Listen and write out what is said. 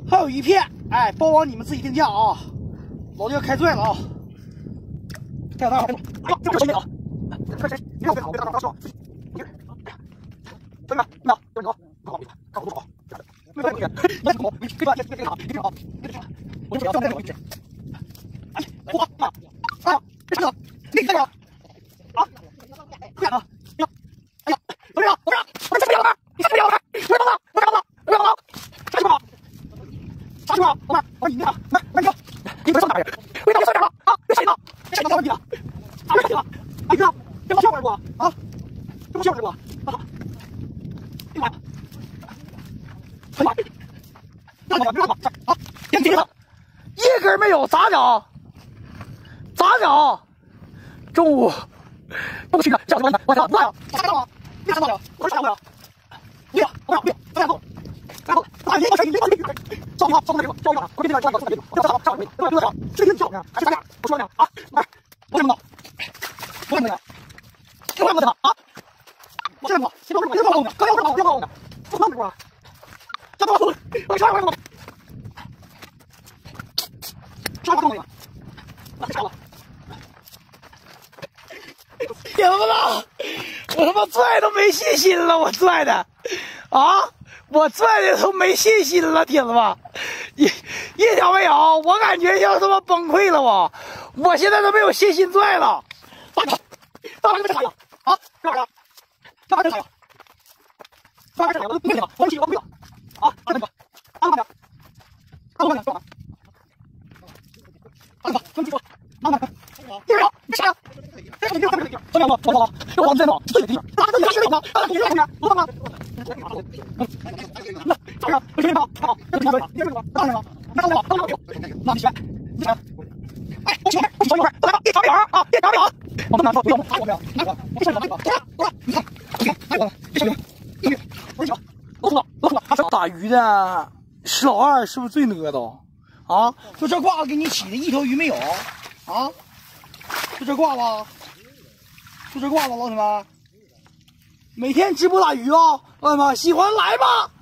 还有一片，哎，包网你们自己定价啊。老弟要开拽了啊！太大了，哎呀，这个谁啊？快谁？别别好，别打打打，兄弟们，那兄弟们，不好，看我多好，没没没，别动，别乱，别好，别好，别好，我就要这样位置。哎，我啊啊，这个，你这个啊，快啊！哎呀，不要，不要，我这不要了，你这不要了，不要了，不要了，不要了，啥情况？啥情况？我你那，来哥，你别上哪去？别到上哪了啊！别谁了？别谁了？问题了？啊，别谁了？哎哥，别老笑话我啊！别老笑话我啊！哎呀！哎呀！那个，啊！别急了，一根没有，咋整？咋整？中午，不去了，这样我操，不要，啥到啊？别啥到了，我啥到了？不要，不要，不要，不要，然后，啊，你我谁？你照顾好，照顾那个，照顾好，我给你来照顾那个，我照顾好，照顾那个，对吧？这个照顾还是咱俩，我说俩啊，来，我这么弄，我这么弄，我这么弄啊，我这么弄，别动，别动，别动，别动，不动我，这动我，我啥我动，啥我动了，那啥了？别他妈！我他妈拽都没信心了，我拽的，啊！我拽的都没信心了，铁子们，一条没有，我感觉要他妈崩溃了我现在都没有信心拽了。大玩意儿啥呀？啊，干啥呀？大玩意儿啥呀？大玩意儿啥呀？我不会了，我不会了。啊，二分钟，二分钟，二分钟，二分钟，分钟，二分钟，第二个，你啥呀？这个地方，这两个，我操，这我真的，这个地方，大家都是谁呢？大家都是谁呢？我他妈。这个，这个好，这个对，这个当然了，那当然了，那你选，你选，哎，我选，我选一会儿，来吧，一条命啊，一条命，我不能说不用，打我没有，拿我，我上哪拿我，你看，你看，拿我了，这小命，这命，我这老秃了，他说打鱼的石老二是不是最呢叨啊？就这挂子给你起的一条鱼没有啊？就这挂子，就这挂子，老铁们，每天直播打鱼啊，老铁们喜欢来吧。